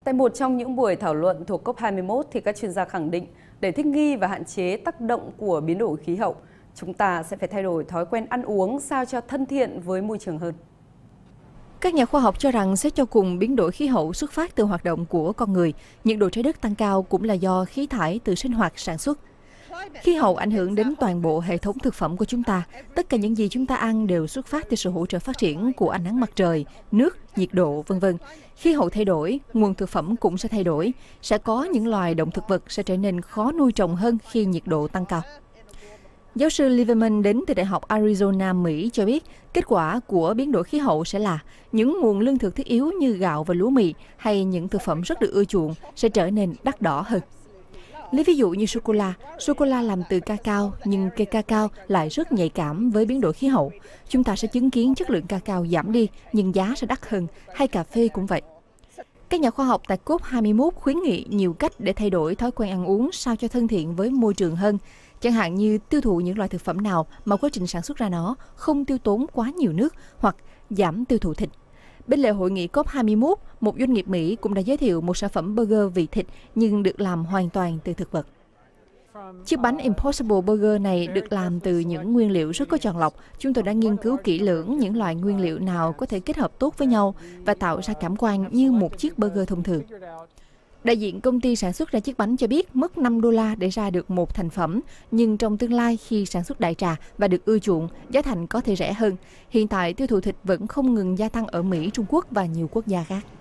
Tại một trong những buổi thảo luận thuộc COP21 thì các chuyên gia khẳng định để thích nghi và hạn chế tác động của biến đổi khí hậu, chúng ta sẽ phải thay đổi thói quen ăn uống sao cho thân thiện với môi trường hơn. Các nhà khoa học cho rằng xét cho cùng biến đổi khí hậu xuất phát từ hoạt động của con người, nhiệt độ trái đất tăng cao cũng là do khí thải từ sinh hoạt sản xuất. Khí hậu ảnh hưởng đến toàn bộ hệ thống thực phẩm của chúng ta. Tất cả những gì chúng ta ăn đều xuất phát từ sự hỗ trợ phát triển của ánh nắng mặt trời, nước, nhiệt độ, v.v. Khí hậu thay đổi, nguồn thực phẩm cũng sẽ thay đổi. Sẽ có những loài động thực vật sẽ trở nên khó nuôi trồng hơn khi nhiệt độ tăng cao. Giáo sư Lieberman đến từ Đại học Arizona, Mỹ cho biết kết quả của biến đổi khí hậu sẽ là những nguồn lương thực thiết yếu như gạo và lúa mì hay những thực phẩm rất được ưa chuộng sẽ trở nên đắt đỏ hơn. Lấy ví dụ như sô-cô-la làm từ cacao nhưng cây cacao lại rất nhạy cảm với biến đổi khí hậu. Chúng ta sẽ chứng kiến chất lượng cacao giảm đi nhưng giá sẽ đắt hơn, hay cà phê cũng vậy. Các nhà khoa học tại COP21 khuyến nghị nhiều cách để thay đổi thói quen ăn uống sao cho thân thiện với môi trường hơn, chẳng hạn như tiêu thụ những loại thực phẩm nào mà quá trình sản xuất ra nó không tiêu tốn quá nhiều nước hoặc giảm tiêu thụ thịt. Bên lề hội nghị COP21, một doanh nghiệp Mỹ cũng đã giới thiệu một sản phẩm burger vị thịt nhưng được làm hoàn toàn từ thực vật. Chiếc bánh Impossible Burger này được làm từ những nguyên liệu rất có chọn lọc. Chúng tôi đã nghiên cứu kỹ lưỡng những loại nguyên liệu nào có thể kết hợp tốt với nhau và tạo ra cảm quan như một chiếc burger thông thường. Đại diện công ty sản xuất ra chiếc bánh cho biết mất $5 để ra được một thành phẩm, nhưng trong tương lai khi sản xuất đại trà và được ưa chuộng, giá thành có thể rẻ hơn. Hiện tại tiêu thụ thịt vẫn không ngừng gia tăng ở Mỹ, Trung Quốc và nhiều quốc gia khác.